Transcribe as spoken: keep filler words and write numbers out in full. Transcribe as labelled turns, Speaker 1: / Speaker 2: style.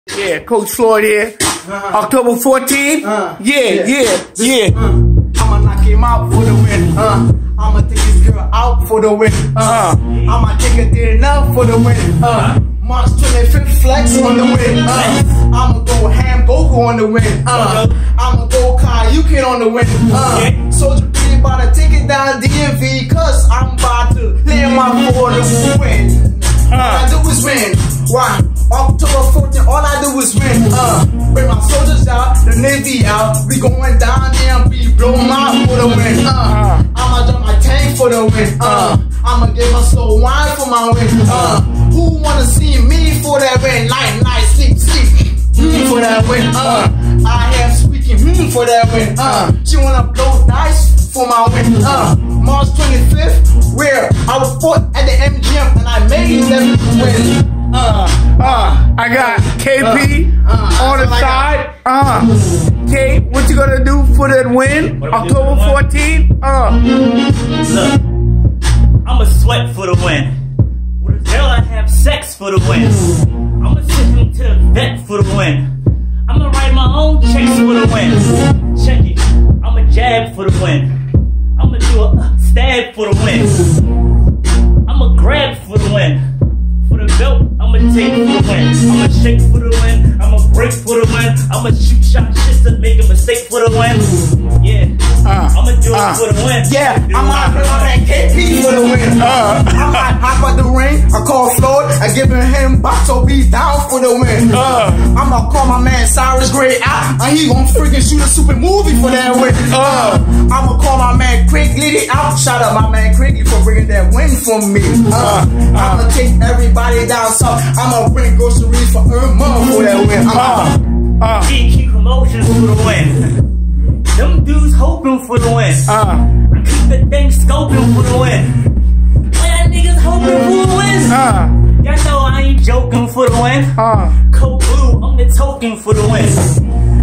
Speaker 1: Yeah, Coach Floyd here. Uh-huh. October fourteenth. Uh, yeah, yeah, yeah. yeah. Uh,
Speaker 2: I'ma knock him out for the win. Uh, I'ma take this girl out for the win. Uh, I'ma take her dinner for the win. Uh, March twenty-fifth flex on the win. Uh, I'ma go ham Goku on the win. Uh, I'ma go Kaiyuken on the win. Uh, Soldier three about to take it down D M V, cause I'm about to lay my for the win. All I do is win. Why? October fourteenth, all I do is win. Uh, bring my soldiers out, the Navy out. We going down there and be blowing out for the win. Uh, I'ma drop my tank for the win. Uh, I'ma give my slow wine for my win. Uh, who wanna see me for that win? Night, night, sleep, sleep. Mm, for that win. Uh, I am squeaking mm, for that win. Uh, she wanna blow dice for my win. Uh, March twenty-fifth, where I was fought at the M G M and I made them win. Uh,
Speaker 1: uh, I got K P uh, uh, on the side. Uh, K, what you gonna do for that win? October fourteenth. Uh,
Speaker 3: look, I'ma sweat for the win. With a girl, I have sex for the win. I'ma send him to the vet for the win. I'ma write my own checks for the win. Check it, I'ma jab for the win. I'ma do a stab for the win. I'ma grab for the win. For the belt, I'ma take for the win. I'ma shake for the win. I'ma break for the win. I'ma shoot shot shit to make a mistake for the win. Yeah, uh, I'ma do uh, it for the win.
Speaker 2: Yeah, I'm out here on that K P for the win. Uh, I'm out hop out the ring. I call Floyd. I give him box, so be down for the win. Uh, I'ma call my man Cyrus Gray out, and he gon' freaking shoot a super movie for that win. Uh, I'ma call my man Craig Liddy out. Shout out my man Craigie for bringing that win for me. Uh, I'ma take everybody down south. I'ma bring groceries for Irma for that win. I'm
Speaker 3: uh, uh, keep promotions for the win. Them dudes hoping for the win. Uh, I keep the thing scoping for the win. Why y'all niggas hoping for the win? Uh, y'all know I ain't joking for the win. Uh, Cold Blue, I'm the token for the win.